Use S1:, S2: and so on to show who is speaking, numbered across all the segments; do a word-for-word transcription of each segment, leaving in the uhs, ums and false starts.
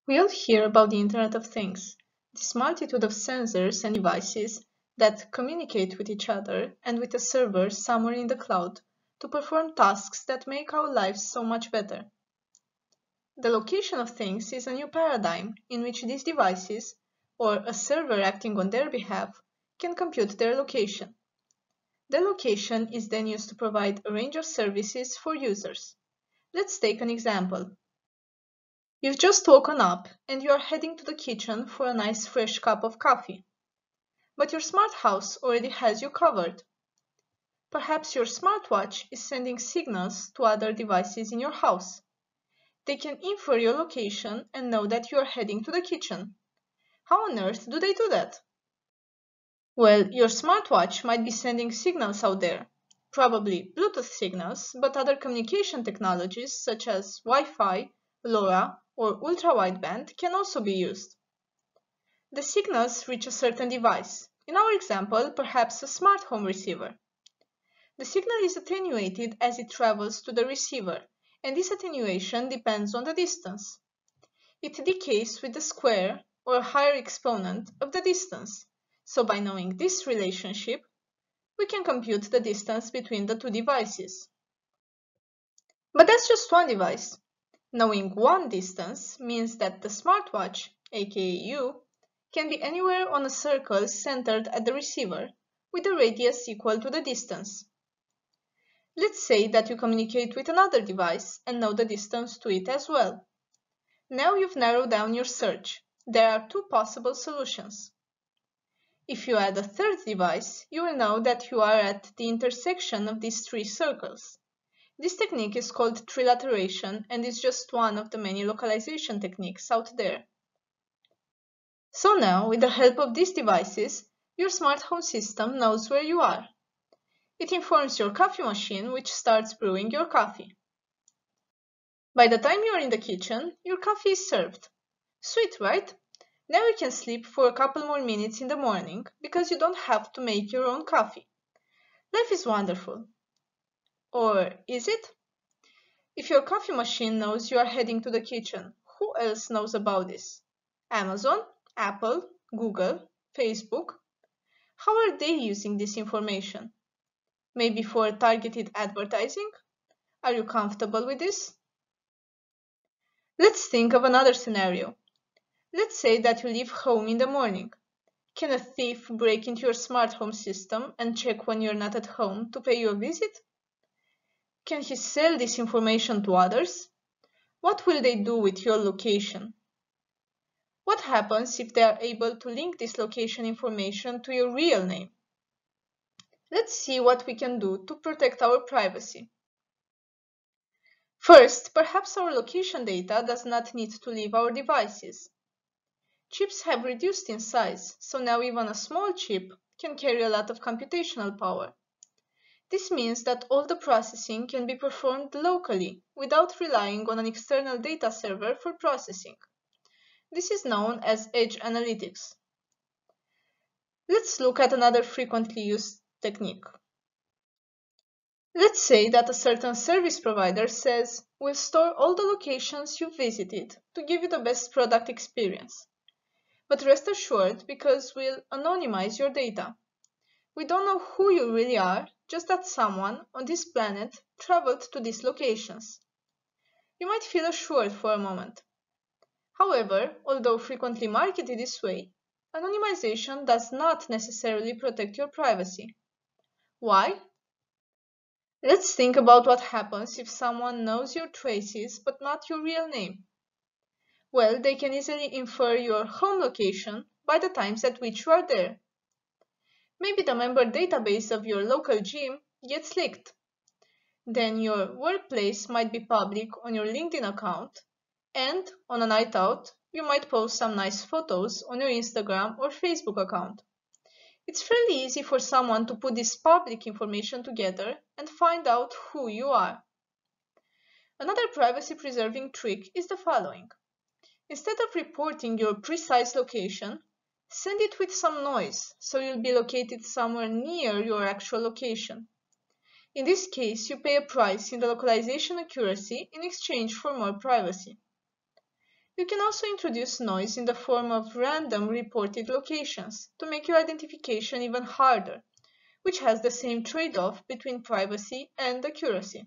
S1: We all hear about the Internet of Things, this multitude of sensors and devices that communicate with each other and with a server somewhere in the cloud to perform tasks that make our lives so much better. The location of things is a new paradigm in which these devices, or a server acting on their behalf, can compute their location. Their location is then used to provide a range of services for users. Let's take an example. You've just woken up and you are heading to the kitchen for a nice fresh cup of coffee. But your smart house already has you covered. Perhaps your smartwatch is sending signals to other devices in your house. They can infer your location and know that you are heading to the kitchen. How on earth do they do that? Well, your smartwatch might be sending signals out there, probably Bluetooth signals, but other communication technologies such as Wi-Fi, LoRa, or ultra-wideband can also be used. The signals reach a certain device, in our example, perhaps a smart home receiver. The signal is attenuated as it travels to the receiver, and this attenuation depends on the distance. It decays with the square, or a higher exponent, of the distance, so by knowing this relationship, we can compute the distance between the two devices. But that's just one device. Knowing one distance means that the smartwatch, aka you, can be anywhere on a circle centered at the receiver, with a radius equal to the distance. Let's say that you communicate with another device and know the distance to it as well. Now you've narrowed down your search. There are two possible solutions. If you add a third device, you will know that you are at the intersection of these three circles. This technique is called trilateration and is just one of the many localization techniques out there. So now, with the help of these devices, your smart home system knows where you are. It informs your coffee machine, which starts brewing your coffee. By the time you are in the kitchen, your coffee is served. Sweet, right? Now you can sleep for a couple more minutes in the morning because you don't have to make your own coffee. Life is wonderful. Or is it? If your coffee machine knows you are heading to the kitchen, who else knows about this? Amazon, Apple, Google, Facebook? How are they using this information? Maybe for targeted advertising? Are you comfortable with this? Let's think of another scenario. Let's say that you leave home in the morning. Can a thief break into your smart home system and check when you're not at home to pay you a visit? Can he sell this information to others? What will they do with your location? What happens if they are able to link this location information to your real name? Let's see what we can do to protect our privacy. First, perhaps our location data does not need to leave our devices. Chips have reduced in size, so now even a small chip can carry a lot of computational power. This means that all the processing can be performed locally without relying on an external data server for processing. This is known as edge analytics. Let's look at another frequently used technique. Let's say that a certain service provider says, we'll store all the locations you visited to give you the best product experience. But rest assured, because we'll anonymize your data. We don't know who you really are, just that someone on this planet traveled to these locations. You might feel assured for a moment. However, although frequently marketed this way, anonymization does not necessarily protect your privacy. Why? Let's think about what happens if someone knows your traces but not your real name. Well, they can easily infer your home location by the times at which you are there. Maybe the member database of your local gym gets leaked. Then your workplace might be public on your LinkedIn account, and on a night out, you might post some nice photos on your Instagram or Facebook account. It's fairly easy for someone to put this public information together and find out who you are. Another privacy-preserving trick is the following. Instead of reporting your precise location, send it with some noise, so you'll be located somewhere near your actual location. In this case, you pay a price in the localization accuracy in exchange for more privacy. You can also introduce noise in the form of random reported locations to make your identification even harder, which has the same trade-off between privacy and accuracy.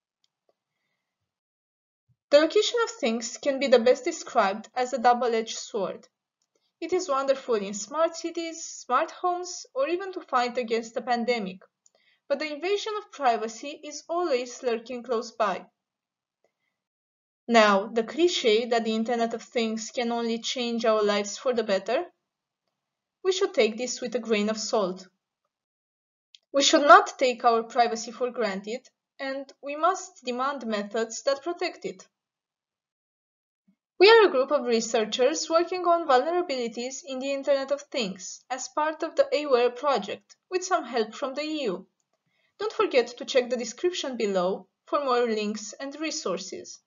S1: The location of things can be the best described as a double-edged sword. It is wonderful in smart cities, smart homes, or even to fight against a pandemic, but the invasion of privacy is always lurking close by. Now, the cliché that the Internet of Things can only change our lives for the better, we should take this with a grain of salt. We should not take our privacy for granted, and we must demand methods that protect it. We are a group of researchers working on vulnerabilities in the Internet of Things as part of the AWARE project, with some help from the E U. Don't forget to check the description below for more links and resources.